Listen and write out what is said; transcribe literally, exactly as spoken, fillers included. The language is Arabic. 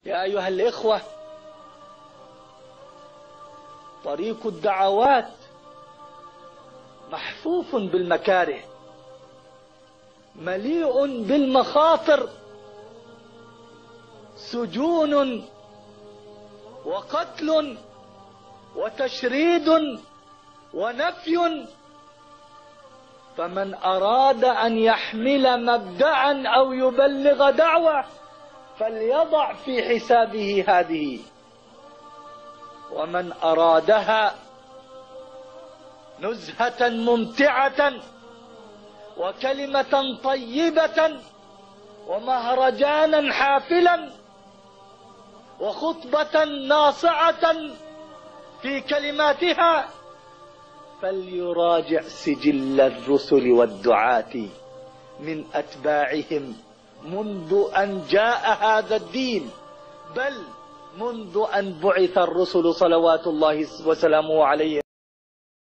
يا أيها الإخوة، طريق الدعوات محفوف بالمكاره، مليء بالمخاطر، سجون وقتل وتشريد ونفي. فمن أراد أن يحمل مبدأ أو يبلغ دعوة فليضع في حسابه هذه، ومن أرادها نزهة ممتعة وكلمة طيبة ومهرجانا حافلا وخطبة ناصعة في كلماتها فليراجع سجل الرسل والدعاة من أتباعهم منذ أن جاء هذا الدين، بل منذ أن بعث الرسل صلوات الله وسلامه عليهم.